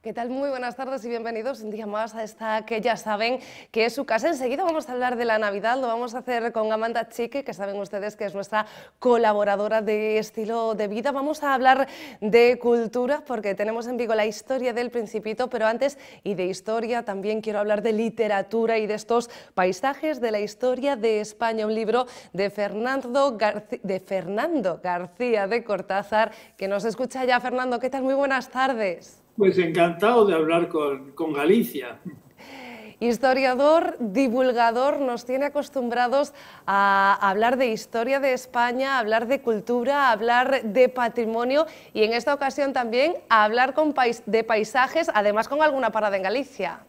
¿Qué tal? Muy buenas tardes y bienvenidos un día más a esta que ya saben que es su casa. Enseguida vamos a hablar de la Navidad, lo vamos a hacer con Amanda Chique, que saben ustedes que es nuestra colaboradora de estilo de vida. Vamos a hablar de cultura porque tenemos en Vigo la historia del Principito, pero antes y de historia también quiero hablar de literatura y de estos paisajes de la historia de España, un libro de Fernando García de Cortázar, que nos escucha ya. Fernando, ¿qué tal? Muy buenas tardes. Pues encantado de hablar con Galicia. Historiador, divulgador, nos tiene acostumbrados a hablar de historia de España, a hablar de cultura, a hablar de patrimonio y en esta ocasión también a hablar de paisajes, además con alguna parada en Galicia.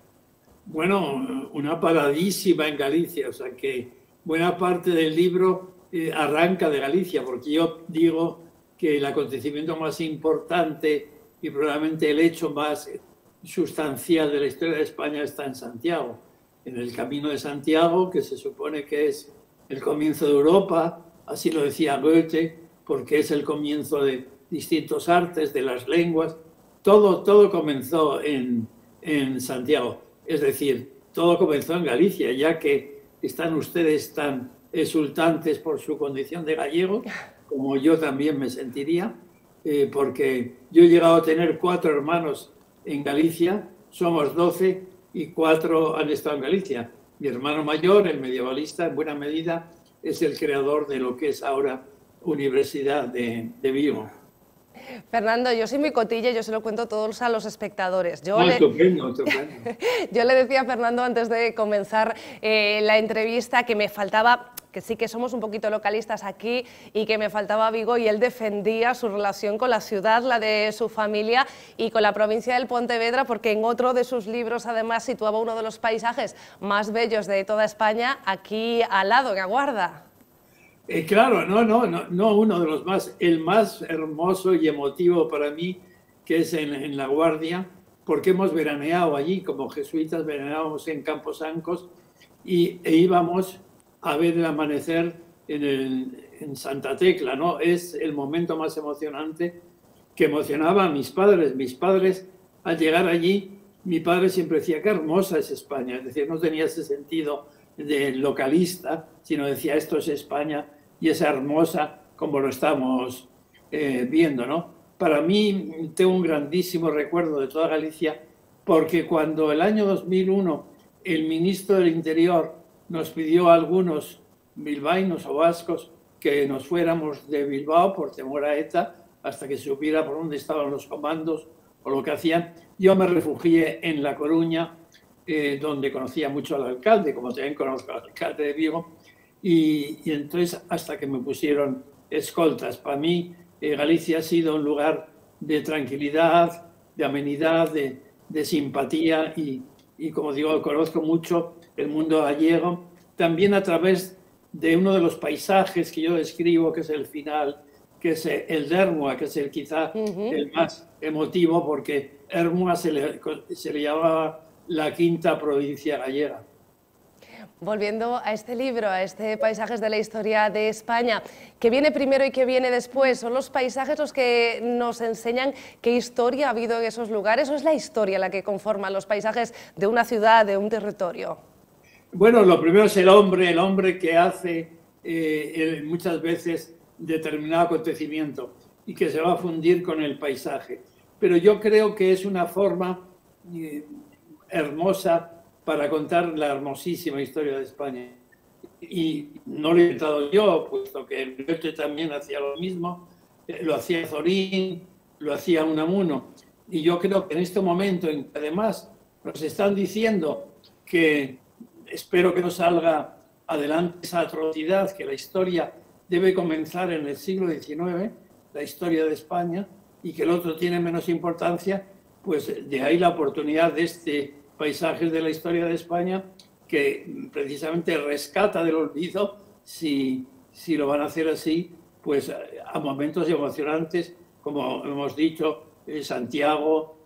Bueno, una paradísima en Galicia, o sea que buena parte del libro arranca de Galicia, porque yo digo que el acontecimiento más importante y probablemente el hecho más sustancial de la historia de España está en Santiago, en el Camino de Santiago, que se supone que es el comienzo de Europa, así lo decía Goethe, porque es el comienzo de distintos artes, de las lenguas. Todo comenzó en Santiago, es decir, todo comenzó en Galicia, ya que están ustedes tan exultantes por su condición de gallego, como yo también me sentiría, porque yo he llegado a tener 4 hermanos en Galicia, somos 12 y 4 han estado en Galicia. Mi hermano mayor, el medievalista, en buena medida, es el creador de lo que es ahora Universidad de Vigo. Fernando, yo soy muy cotilla, yo se lo cuento todos a los espectadores. Estupendo, estupendo. Yo le decía a Fernando antes de comenzar la entrevista que me faltaba, que sí que somos un poquito localistas aquí y que me faltaba Vigo, y él defendía su relación con la ciudad, la de su familia y con la provincia del Pontevedra, porque en otro de sus libros además situaba uno de los paisajes más bellos de toda España aquí al lado, en Aguarda. Claro, no uno de los más, el más hermoso y emotivo para mí, que es en La Guardia, porque hemos veraneado allí, como jesuitas veraneábamos en Camposancos e íbamos a ver el amanecer en Santa Tecla, ¿no? Es el momento más emocionante que emocionaba a mis padres. Mis padres, al llegar allí, mi padre siempre decía, qué hermosa es España, es decir, no tenía ese sentido de localista, sino decía, esto es España y es hermosa como lo estamos viendo, ¿no? Para mí tengo un grandísimo recuerdo de toda Galicia, porque cuando el año 2001 el ministro del Interior nos pidió a algunos bilbaínos o vascos que nos fuéramos de Bilbao por temor a ETA hasta que se supiera por dónde estaban los comandos o lo que hacían, yo me refugié en La Coruña, donde conocía mucho al alcalde, como también conozco al alcalde de Vigo, y entonces hasta que me pusieron escoltas. Para mí Galicia ha sido un lugar de tranquilidad, de amenidad, de simpatía y como digo, conozco mucho el mundo gallego, también a través de uno de los paisajes que yo describo, que es el final, que es el de Ermua, que es el quizá el más emotivo, porque Ermua se le llamaba la quinta provincia gallega. Volviendo a este libro, a este Paisajes de la Historia de España, ¿qué viene primero y qué viene después? ¿Son los paisajes los que nos enseñan qué historia ha habido en esos lugares o es la historia la que conforma los paisajes de una ciudad, de un territorio? Bueno, lo primero es el hombre que hace muchas veces determinado acontecimiento y que se va a fundir con el paisaje. Pero yo creo que es una forma hermosa para contar la hermosísima historia de España. Y no lo he inventado yo, puesto que Goethe también hacía lo mismo, lo hacía Zorín, lo hacía Unamuno. Y yo creo que en este momento en que además nos están diciendo que espero que no salga adelante esa atrocidad, que la historia debe comenzar en el siglo XIX, la historia de España, y que el otro tiene menos importancia, pues de ahí la oportunidad de este Paisajes de la Historia de España, que precisamente rescata del olvido, si lo van a hacer así, pues a momentos emocionantes, como hemos dicho, Santiago,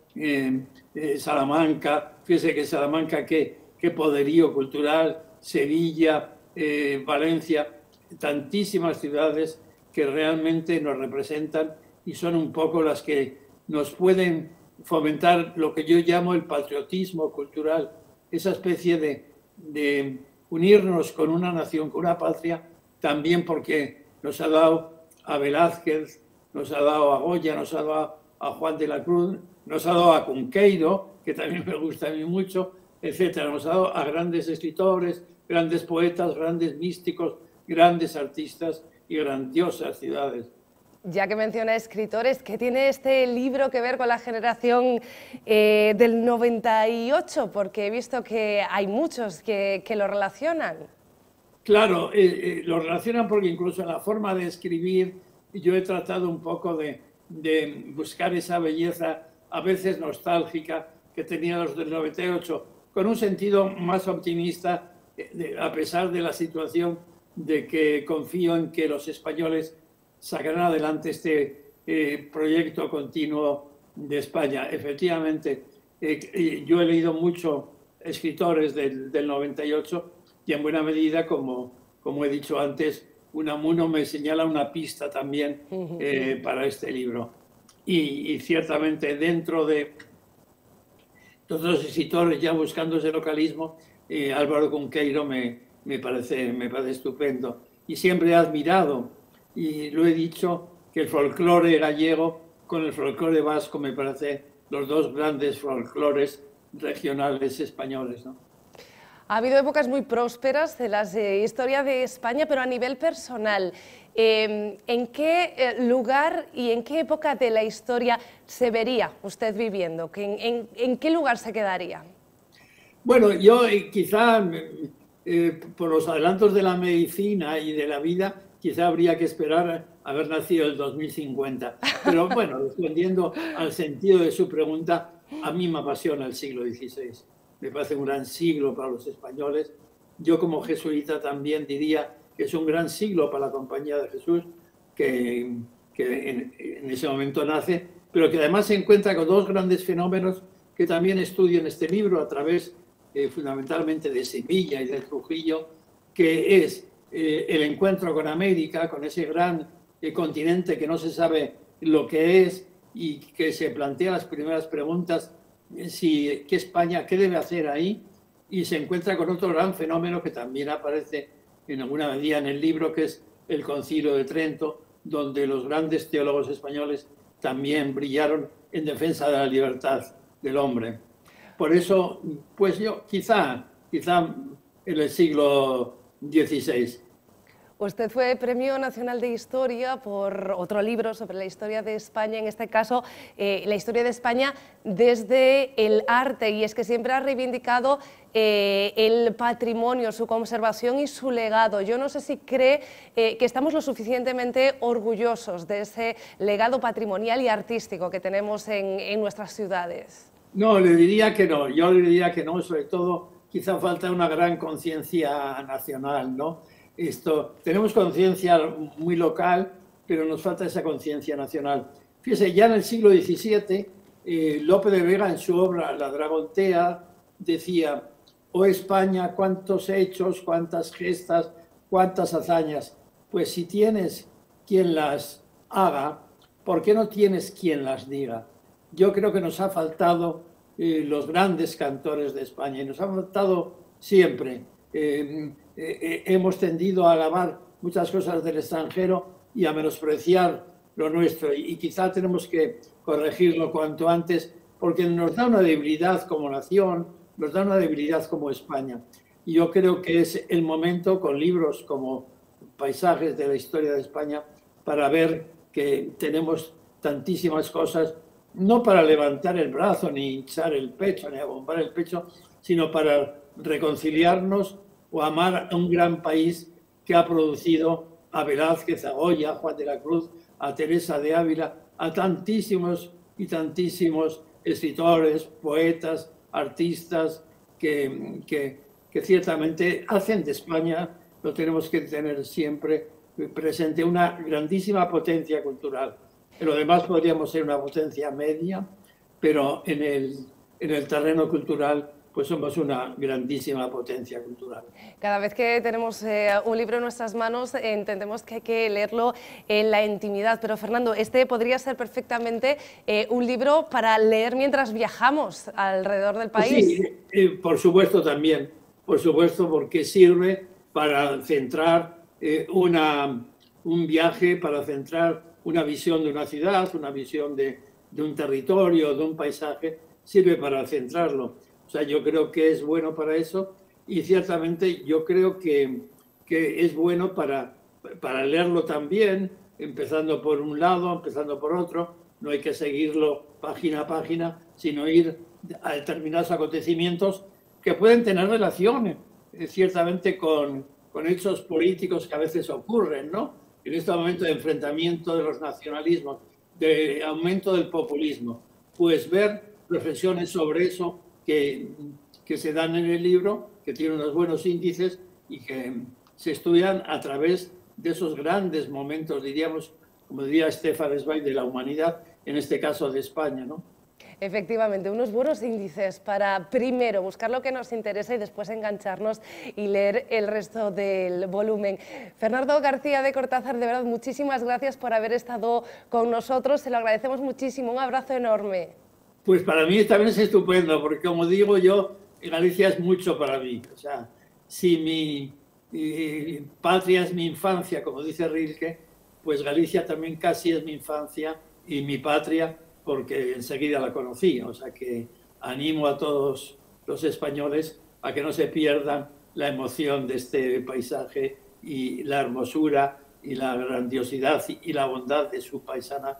Salamanca, fíjese que Salamanca, qué poderío cultural, Sevilla, Valencia, tantísimas ciudades que realmente nos representan y son un poco las que nos pueden fomentar lo que yo llamo el patriotismo cultural, esa especie de unirnos con una nación, con una patria, también porque nos ha dado a Velázquez, nos ha dado a Goya, nos ha dado a Juan de la Cruz, nos ha dado a Cunqueiro, que también me gusta a mí mucho, etcétera. Nos ha dado a grandes escritores, grandes poetas, grandes místicos, grandes artistas y grandiosas ciudades. Ya que menciona escritores, ¿qué tiene este libro que ver con la generación del 98? Porque he visto que hay muchos que lo relacionan. Claro, lo relacionan porque incluso en la forma de escribir yo he tratado un poco de buscar esa belleza a veces nostálgica que tenía los del 98, con un sentido más optimista, a pesar de la situación de que confío en que los españoles sacarán adelante este proyecto continuo de España. Efectivamente, yo he leído mucho escritores del 98 y en buena medida, como he dicho antes, Unamuno me señala una pista también para este libro. Y ciertamente dentro de otros escritores ya buscando ese localismo, Álvaro Cunqueiro me parece estupendo. Y siempre he admirado, y lo he dicho, que el folclore gallego con el folclore vasco me parece los dos grandes folclores regionales españoles, ¿no? Ha habido épocas muy prósperas de la historia de España, pero a nivel personal, ¿en qué lugar y en qué época de la historia se vería usted viviendo? ¿En qué lugar se quedaría? Bueno, yo quizá por los adelantos de la medicina y de la vida, quizá habría que esperar a haber nacido el 2050. Pero bueno, respondiendo al sentido de su pregunta, a mí me apasiona el siglo XVI. Me parece un gran siglo para los españoles. Yo como jesuita también diría que es un gran siglo para la Compañía de Jesús, que en ese momento nace, pero que además se encuentra con dos grandes fenómenos que también estudio en este libro a través fundamentalmente de Sevilla y de Trujillo, que es el encuentro con América, con ese gran continente que no se sabe lo que es y que se plantea las primeras preguntas, ¿qué España, qué debe hacer ahí? Y se encuentra con otro gran fenómeno que también aparece en alguna medida en el libro, que es el Concilio de Trento, donde los grandes teólogos españoles también brillaron en defensa de la libertad del hombre. Por eso, pues yo, quizá en el siglo XVI. Usted fue Premio Nacional de Historia por otro libro sobre la historia de España, en este caso la historia de España desde el arte, y es que siempre ha reivindicado el patrimonio, su conservación y su legado. Yo no sé si cree que estamos lo suficientemente orgullosos de ese legado patrimonial y artístico que tenemos en nuestras ciudades. No, le diría que no, yo le diría que no, sobre todo quizá falta una gran conciencia nacional, ¿no? Tenemos conciencia muy local, pero nos falta esa conciencia nacional. Fíjese, ya en el siglo XVII, Lope de Vega en su obra La Dragontea decía: oh España, cuántos hechos, cuántas gestas, cuántas hazañas. Pues si tienes quien las haga, ¿por qué no tienes quien las diga? Yo creo que nos ha faltado los grandes cantores de España, y nos ha faltado siempre. Hemos tendido a alabar muchas cosas del extranjero y a menospreciar lo nuestro, y quizá tenemos que corregirlo cuanto antes, porque nos da una debilidad como nación, nos da una debilidad como España. Y yo creo que es el momento, con libros como Paisajes de la historia de España, para ver que tenemos tantísimas cosas, no para levantar el brazo, ni hinchar el pecho, ni abombar el pecho, sino para reconciliarnos o amar a un gran país que ha producido a Velázquez, a Goya, a Juan de la Cruz, a Teresa de Ávila, a tantísimos y tantísimos escritores, poetas, artistas que ciertamente hacen de España, lo tenemos que tener siempre presente, una grandísima potencia cultural. En lo demás podríamos ser una potencia media, pero en el terreno cultural pues somos una grandísima potencia cultural. Cada vez que tenemos un libro en nuestras manos, entendemos que hay que leerlo en la intimidad. Pero, Fernando, este podría ser perfectamente un libro para leer mientras viajamos alrededor del país. Sí, por supuesto también. Por supuesto, porque sirve para centrar un viaje, para centrar una visión de una ciudad, una visión de un territorio, de un paisaje, sirve para centrarlo. O sea, yo creo que es bueno para eso y ciertamente yo creo que es bueno para leerlo también, empezando por un lado, empezando por otro. No hay que seguirlo página a página, sino ir a determinados acontecimientos que pueden tener relación ciertamente con hechos políticos que a veces ocurren, ¿no? En este momento de enfrentamiento de los nacionalismos, de aumento del populismo, pues ver reflexiones sobre eso que se dan en el libro, que tienen unos buenos índices y que se estudian a través de esos grandes momentos, diríamos, como diría Stefan Zweig, de la humanidad, en este caso de España, ¿no? Efectivamente, unos buenos índices para primero buscar lo que nos interesa y después engancharnos y leer el resto del volumen. Fernando García de Cortázar, de verdad, muchísimas gracias por haber estado con nosotros, se lo agradecemos muchísimo, un abrazo enorme. Pues para mí también es estupendo, porque como digo yo, Galicia es mucho para mí. O sea, si mi patria es mi infancia, como dice Rilke, pues Galicia también casi es mi infancia y mi patria, porque enseguida la conocí. O sea que animo a todos los españoles a que no se pierdan la emoción de este paisaje y la hermosura y la grandiosidad y la bondad de su paisana.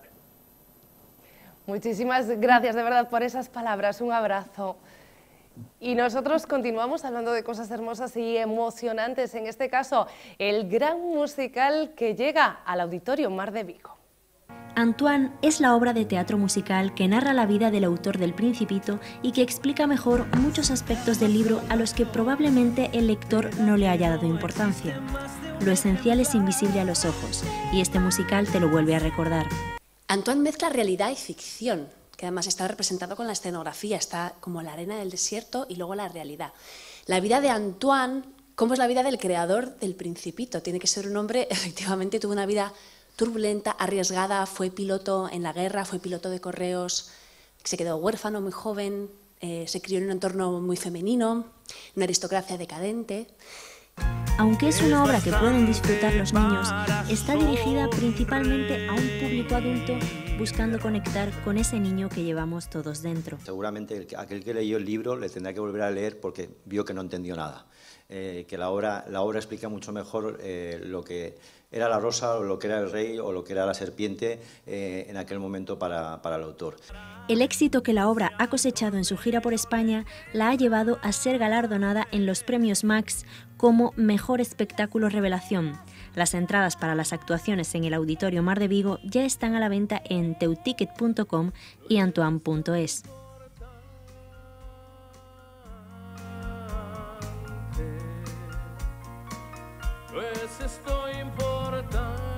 Muchísimas gracias de verdad por esas palabras, un abrazo. Y nosotros continuamos hablando de cosas hermosas y emocionantes, en este caso el gran musical que llega al Auditorio Mar de Vigo. Antoine es la obra de teatro musical que narra la vida del autor del Principito y que explica mejor muchos aspectos del libro a los que probablemente el lector no le haya dado importancia. Lo esencial es invisible a los ojos y este musical te lo vuelve a recordar. Antoine mezcla realidad y ficción, que además está representado con la escenografía, está como la arena del desierto y luego la realidad. La vida de Antoine, ¿cómo es la vida del creador del Principito? Tiene que ser un hombre, efectivamente, tuvo una vida turbulenta, arriesgada, fue piloto en la guerra, fue piloto de correos, se quedó huérfano muy joven, se crió en un entorno muy femenino, una aristocracia decadente. Aunque es una obra que pueden disfrutar los niños, está dirigida principalmente a un público adulto buscando conectar con ese niño que llevamos todos dentro. Seguramente aquel que leyó el libro le tendrá que volver a leer porque vio que no entendió nada. Que la obra explica mucho mejor lo que era la rosa o lo que era el rey o lo que era la serpiente en aquel momento para el autor. El éxito que la obra ha cosechado en su gira por España la ha llevado a ser galardonada en los premios Max como Mejor Espectáculo Revelación. Las entradas para las actuaciones en el Auditorio Mar de Vigo ya están a la venta en teuticket.com y antoine.es. Pues estoy importante,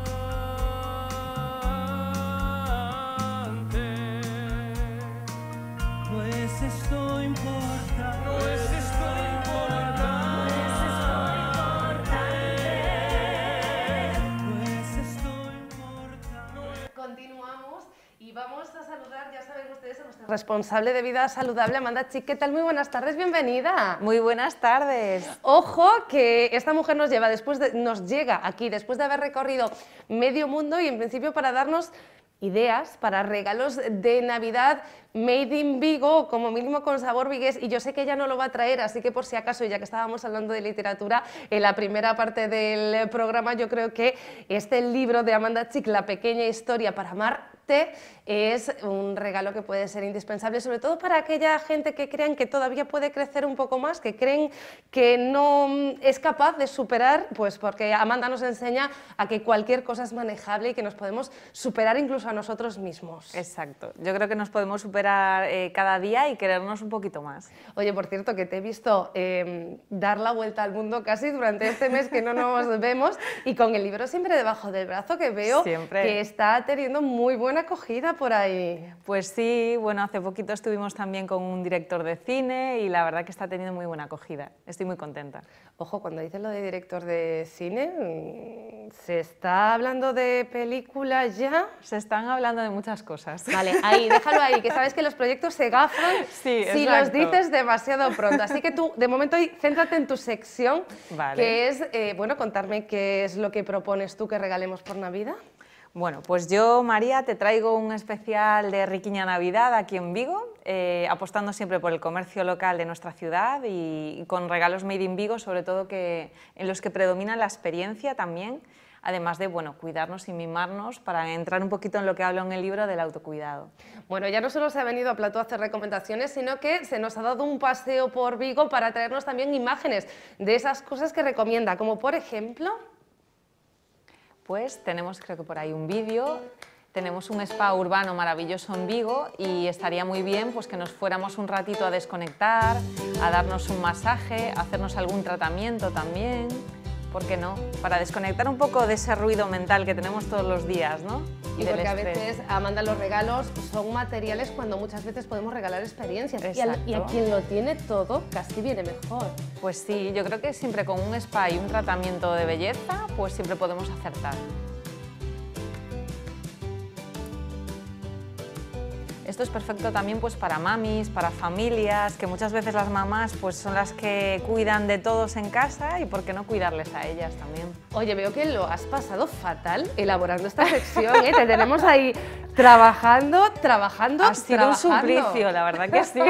pues estoy importante, pues estoy importante, pues estoy importante. Continuamos y vamos a saludar, ya saben ustedes, a nuestra responsable de vida saludable, Amanda Chic. ¿Qué tal? Muy buenas tardes, bienvenida. Muy buenas tardes. Ojo, que esta mujer nos llega aquí después de haber recorrido medio mundo y en principio para darnos ideas para regalos de Navidad made in Vigo, como mínimo con sabor vigués, y yo sé que ella no lo va a traer, así que por si acaso, ya que estábamos hablando de literatura, en la primera parte del programa yo creo que este libro de Amanda Chic, La pequeña historia para amarte, es un regalo que puede ser indispensable, sobre todo para aquella gente que crean que todavía puede crecer un poco más, que creen que no es capaz de superar, pues porque Amanda nos enseña a que cualquier cosa es manejable y que nos podemos superar incluso a nosotros mismos. Exacto, yo creo que nos podemos superar cada día y querernos un poquito más. Oye, por cierto, que te he visto dar la vuelta al mundo casi durante este mes que no nos vemos y con el libro siempre debajo del brazo, que veo Siempre. que está teniendo muy buena buena acogida por ahí. Pues sí, bueno, hace poquito estuvimos también con un director de cine y la verdad que está teniendo muy buena acogida. Estoy muy contenta. Ojo, cuando dices lo de director de cine, ¿se está hablando de películas ya? Se están hablando de muchas cosas. Vale, ahí, déjalo ahí, que sabes que los proyectos se gafan Sí, si exacto. los dices demasiado pronto. Así que tú, de momento, céntrate en tu sección, Vale. que es, bueno, contarme qué es lo que propones tú que regalemos por Navidad. Bueno, pues yo, María, te traigo un especial de Riquiña Navidad aquí en Vigo, apostando siempre por el comercio local de nuestra ciudad y con regalos made in Vigo, sobre todo en los que predomina la experiencia también, además de, bueno, cuidarnos y mimarnos para entrar un poquito en lo que hablo en el libro del autocuidado. Bueno, ya no solo se ha venido a Plató a hacer recomendaciones, sino que se nos ha dado un paseo por Vigo para traernos también imágenes de esas cosas que recomienda, como por ejemplo... Pues tenemos, creo que por ahí, un vídeo, tenemos un spa urbano maravilloso en Vigo y estaría muy bien pues, que nos fuéramos un ratito a desconectar, a darnos un masaje, a hacernos algún tratamiento también, ¿por qué no? Para desconectar un poco de ese ruido mental que tenemos todos los días, ¿no? Y del porque a estrés. veces, Amanda, los regalos son materiales cuando muchas veces podemos regalar experiencias. Y a Exacto. quien lo tiene todo, casi viene mejor. Pues sí, yo creo que siempre con un spa y un tratamiento de belleza, pues siempre podemos acertar. Esto es perfecto también pues, para mamis, para familias, que muchas veces las mamás pues, son las que cuidan de todos en casa y por qué no cuidarles a ellas también. Oye, veo que lo has pasado fatal elaborando esta sección, ¿eh? Te tenemos ahí trabajando. Ha sido un suplicio, la verdad que sí.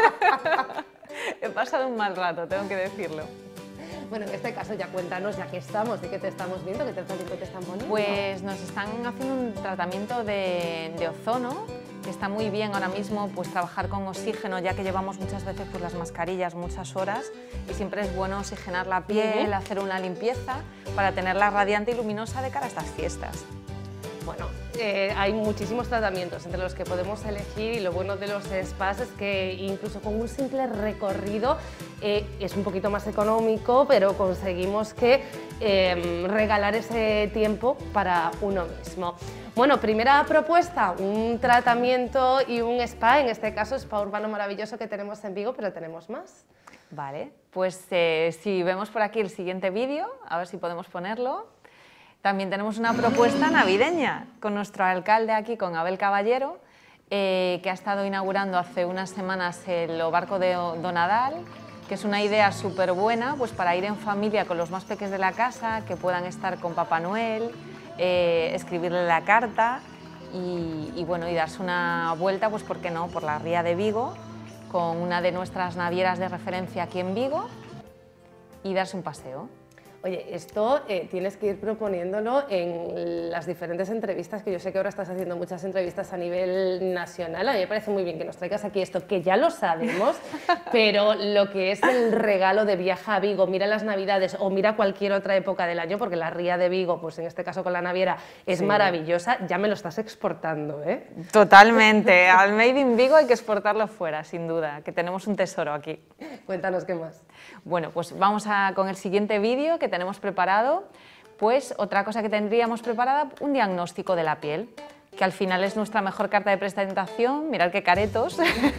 He pasado un mal rato, tengo que decirlo. Bueno, en este caso ya cuéntanos, ya que estamos, de qué te estamos viendo, qué tratamiento te están poniendo. Pues nos están haciendo un tratamiento de ozono, que está muy bien ahora mismo pues, trabajar con oxígeno, ya que llevamos muchas veces pues, las mascarillas muchas horas y siempre es bueno oxigenar la piel, hacer una limpieza para tenerla radiante y luminosa de cara a estas fiestas. Bueno, hay muchísimos tratamientos entre los que podemos elegir y lo bueno de los spas es que incluso con un simple recorrido es un poquito más económico, pero conseguimos que regalar ese tiempo para uno mismo. Bueno, primera propuesta, un tratamiento y un spa, en este caso Spa Urbano maravilloso que tenemos en Vigo, pero tenemos más. Vale, pues si vemos por aquí el siguiente vídeo, a ver si podemos ponerlo. También tenemos una propuesta navideña con nuestro alcalde aquí, con Abel Caballero, que ha estado inaugurando hace unas semanas el barco de Do Nadal, que es una idea súper buena pues, para ir en familia con los más pequeños de la casa, que puedan estar con Papá Noel, escribirle la carta y, bueno, y darse una vuelta, pues por qué no, por la ría de Vigo, con una de nuestras navieras de referencia aquí en Vigo y darse un paseo. Oye, esto tienes que ir proponiéndolo en las diferentes entrevistas, que yo sé que ahora estás haciendo muchas entrevistas a nivel nacional. A mí me parece muy bien que nos traigas aquí esto, que ya lo sabemos, pero lo que es el regalo de viaja a Vigo, mira las Navidades o mira cualquier otra época del año, porque la ría de Vigo, pues en este caso con la naviera, es maravillosa, ya me lo estás exportando, ¿eh? Totalmente, al Made in Vigo hay que exportarlo fuera, sin duda, que tenemos un tesoro aquí. Cuéntanos qué más. Bueno, pues vamos con el siguiente vídeo que tenemos preparado. Pues otra cosa que tendríamos preparada, un diagnóstico de la piel, que al final es nuestra mejor carta de presentación, mirad qué caretos.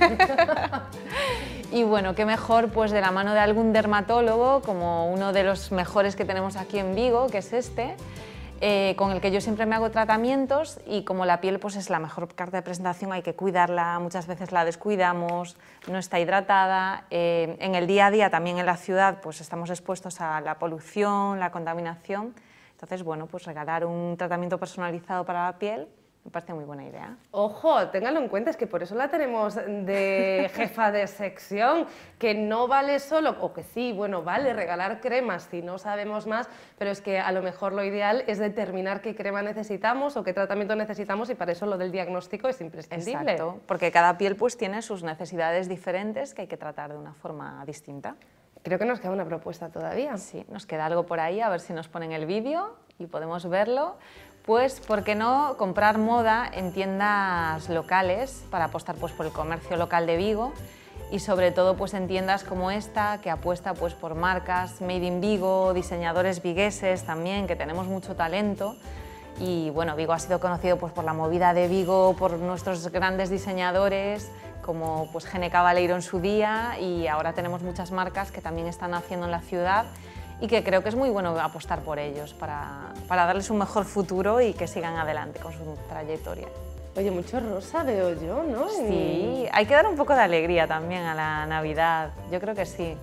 Y bueno, qué mejor pues de la mano de algún dermatólogo, como uno de los mejores que tenemos aquí en Vigo, que es este, con el que yo siempre me hago tratamientos y como la piel pues es la mejor carta de presentación, hay que cuidarla, muchas veces la descuidamos, no está hidratada, en el día a día también en la ciudad pues estamos expuestos a la polución, la contaminación, entonces bueno, pues regalar un tratamiento personalizado para la piel me parece muy buena idea. Ojo, ténganlo en cuenta, es que por eso la tenemos de jefa de sección, que no vale solo, o que sí, bueno, vale regalar cremas si no sabemos más, pero es que a lo mejor lo ideal es determinar qué crema necesitamos o qué tratamiento necesitamos y para eso lo del diagnóstico es imprescindible. Exacto, porque cada piel pues tiene sus necesidades diferentes que hay que tratar de una forma distinta. Creo que nos queda una propuesta todavía. Sí, nos queda algo por ahí, a ver si nos ponen el vídeo y podemos verlo. Pues, ¿por qué no comprar moda en tiendas locales para apostar pues, por el comercio local de Vigo y sobre todo pues, en tiendas como esta que apuesta pues, por marcas Made in Vigo, diseñadores vigueses también, que tenemos mucho talento Y bueno, Vigo ha sido conocido pues, por la movida de Vigo, por nuestros grandes diseñadores, como pues, Gene Cabaleiro en su día, y ahora tenemos muchas marcas que también están haciendo en la ciudad y que creo que es muy bueno apostar por ellos para darles un mejor futuro y que sigan adelante con su trayectoria. Oye, mucho rosa veo yo, ¿no? Sí, hay que dar un poco de alegría también a la Navidad, yo creo que sí.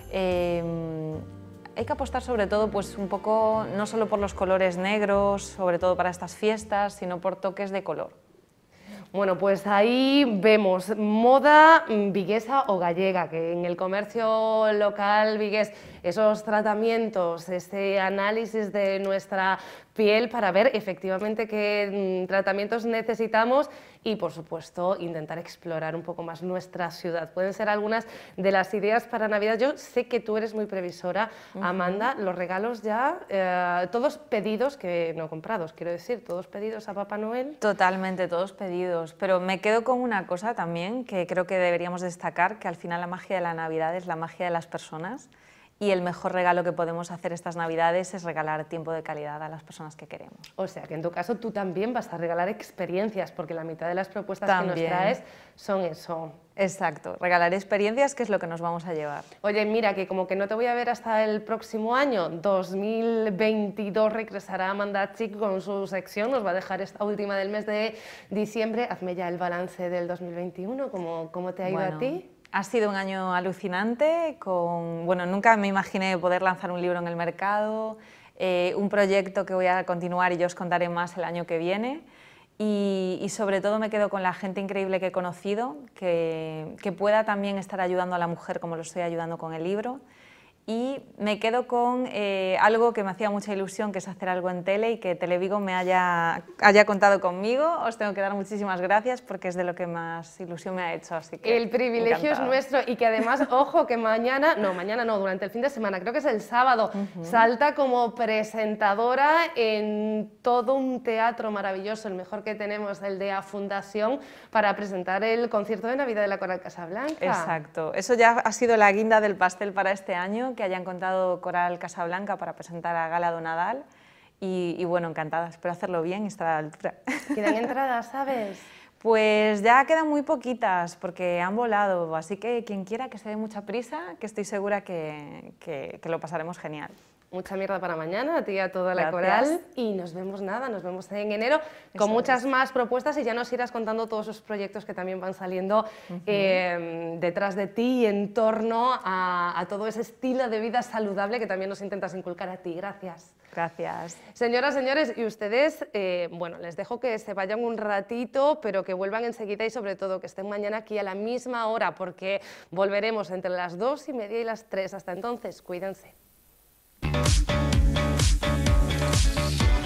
Hay que apostar sobre todo pues, un poco, no solo por los colores negros, sobre todo para estas fiestas, sino por toques de color. Bueno, pues ahí vemos moda viguesa o gallega, que en el comercio local vigués, esos tratamientos, ese análisis de nuestra piel para ver efectivamente qué tratamientos necesitamos y, por supuesto, intentar explorar un poco más nuestra ciudad. Pueden ser algunas de las ideas para Navidad. Yo sé que tú eres muy previsora, Amanda, los regalos ya, todos pedidos, que no comprados, quiero decir, todos pedidos a Papá Noel. Totalmente, todos pedidos, pero me quedo con una cosa también que creo que deberíamos destacar, que al final la magia de la Navidad es la magia de las personas. Y el mejor regalo que podemos hacer estas Navidades es regalar tiempo de calidad a las personas que queremos. O sea, que en tu caso tú también vas a regalar experiencias, porque la mitad de las propuestas que nos traes son eso. Exacto, regalar experiencias, que es lo que nos vamos a llevar. Oye, mira, que como que no te voy a ver hasta el próximo año, 2022, regresará Amanda Chic con su sección, nos va a dejar esta última del mes de diciembre. Hazme ya el balance del 2021, ¿cómo te ha ido a ti? Ha sido un año alucinante, bueno, nunca me imaginé poder lanzar un libro en el mercado, un proyecto que voy a continuar y yo os contaré más el año que viene. Y sobre todo me quedo con la gente increíble que he conocido, que pueda también estar ayudando a la mujer como lo estoy ayudando con el libro. Y me quedo con algo que me hacía mucha ilusión, que es hacer algo en tele y que Televigo me haya contado conmigo. Os tengo que dar muchísimas gracias porque es de lo que más ilusión me ha hecho. Así que el privilegio es nuestro y que además, ojo, que mañana no, durante el fin de semana, creo que es el sábado, salta como presentadora en todo un teatro maravilloso, el mejor que tenemos, el de A Fundación, para presentar el concierto de Navidad de la Coral Casablanca. Exacto, eso ya ha sido la guinda del pastel para este año, que hayan contado Coral Casablanca para presentar a Gala do Nadal y bueno, encantada, espero hacerlo bien y estar a la altura. ¿Quedan entradas, sabes? Pues ya quedan muy poquitas porque han volado, así que quien quiera que se dé mucha prisa, que estoy segura que lo pasaremos genial. Mucha mierda para mañana, a ti y a toda la Coral, y nos vemos en enero con muchas más propuestas y ya nos irás contando todos esos proyectos que también van saliendo detrás de ti y en torno a todo ese estilo de vida saludable que también nos intentas inculcar a ti. Gracias. Gracias. Señoras, señores, y ustedes, bueno, les dejo que se vayan un ratito, pero que vuelvan enseguida y sobre todo que estén mañana aquí a la misma hora porque volveremos entre las 2:30 y las 3. Hasta entonces, cuídense.